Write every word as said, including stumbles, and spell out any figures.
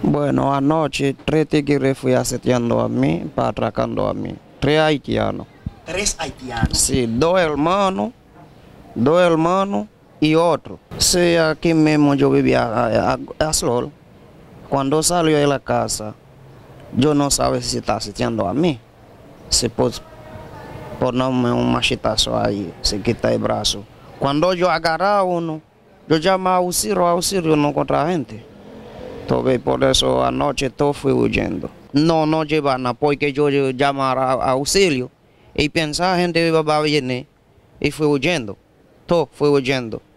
Bueno, anoche tres tigres fui aseteando a mí, para atracando a mí. Tres haitianos. Tres haitianos. Sí, dos hermanos, dos hermanos y otro. Sí, aquí mismo yo vivía a, a, a Sol. Cuando salió de la casa, yo no sabía si está aseteando a mí. Se puso ponerme un machetazo ahí, se quita el brazo. Cuando yo agarraba uno, yo llamaba a auxilio, a auxilio, no contra gente. Entonces, por eso anoche todo fui huyendo. No, no llevan nada, porque yo llamara a auxilio y pensaba gente iba a venir y fui huyendo. Todo fui huyendo.